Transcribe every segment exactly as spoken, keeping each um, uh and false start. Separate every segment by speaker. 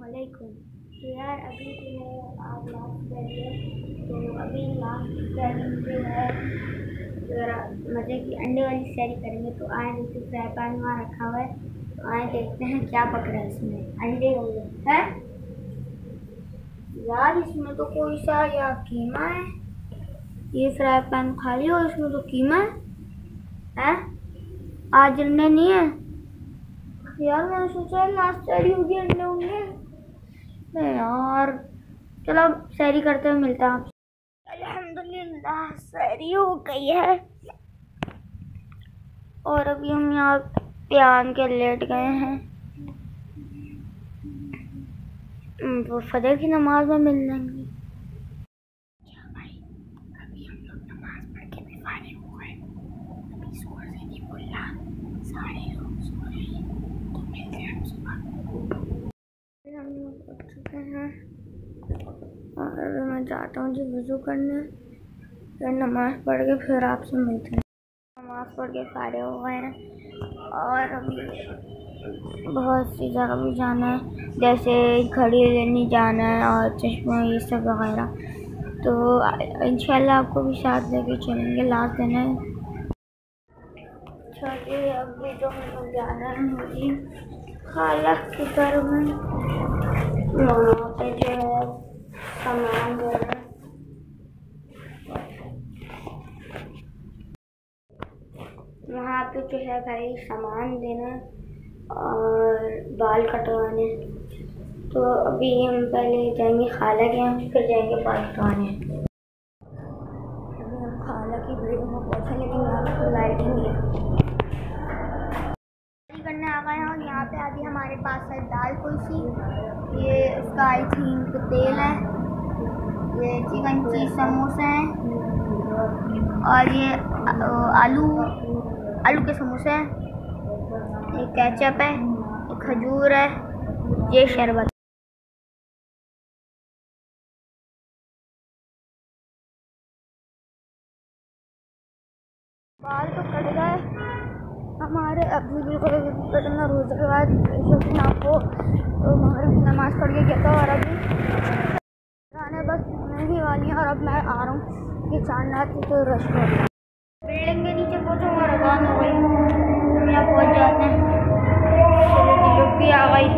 Speaker 1: वालेकुम। तो यार अभी जो है आप लास्ट कर लिए, तो अभी लास्ट सैरी जो है ज़रा मज़े की अंडे वाली सैरी करेंगे। तो आए नीचे फ्राई पैन वहाँ रखा हुआ है, तो आए देखते हैं क्या पक रहा है इसमें। अंडे होंगे है यार, इसमें तो कोई सा या कीमा है। ये फ्राई पैन खाली और इसमें तो कीमा है, है? आज अंडे नहीं है यार। मैंने सोचा लास्ट सैरी होगी, अंडे होंगे। नहीं यार, चलो सैरी करते हुए मिलता है आपसे। अल्हम्दुलिल्लाह सैरी हो गई है और अभी हम यहाँ प्यान के लेट गए हैं। वो फजर की नमाज में मिल जाएंगे। अभी हम लोग नमाज पढ़ के भी फारिग हुए, अभी जोर से नहीं बोल रहा, सारे लोग सो रहे हैं, तो मिलते हैं सुबह। हम लोग उठ चुके हैं और अभी मैं जाता हूँ जी वज़ू करने, फिर नमाज़ पढ़ के फिर आपसे मिलते हैं। नमाज़ पढ़ के फारिग हो गए हैं और अभी बहुत सी जगह भी जाना है, जैसे घड़ी लेने जाना है और चश्मा ये सब वगैरह। तो इंशाल्लाह आपको भी साथ लेके चलेंगे। लास्ट दिन है। चलिए अभी तो हम जाना है मुझे खाला के घर में, वहाँ पे जो है सामान देना है। वहाँ पे जो है भाई सामान देना और बाल कटवाने। तो अभी हम पहले जाएंगे खाला के यहाँ, फिर जाएंगे बाल कटवाने। अभी हम खाला की बिल्डिंग में पहुँचे, लेकिन यहाँ पे लाइट नहीं है। करने आ गए हैं और यहाँ पे अभी हमारे पास है दाल कुल्फी, ये इसका आई थिंक तेल है, ये चिकन चीज़ समोसे हैं और ये आलू आलू के समोसे हैं, ये केचप है, ये खजूर है, ये शरबत। बाल तो कट गए हमारे, अभी बिल्कुल कटना रोज़े के बाद लेकिन आपको मगरिब की नमाज़ पढ़ के कहता हूँ। और अभी खाने बस नहीं वाली हैं और अब मैं आ रहा हूँ कि चांद रात तो रश हो गया। बिल्डिंग के नीचे पहुँचा और अजान हो गई, हम यहाँ पहुँच जाते हैं। लुक भी आ गई।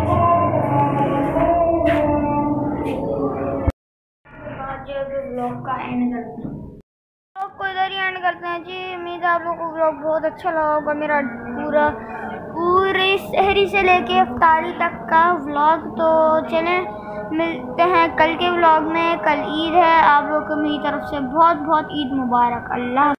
Speaker 1: आज ब्लॉग का एंड करते हैं, ब्लॉग को इधर ही एंड करते हैं जी। उम्मीद है आप लोगों को ब्लॉग बहुत अच्छा लगा होगा। मेरा पूरा पूरे शहरी से लेके इफ्तारी तक का व्लॉग। तो चलें मिलते हैं कल के व्लॉग में। कल ईद है, आप लोगों को मेरी तरफ से बहुत बहुत ईद मुबारक। अल्लाह।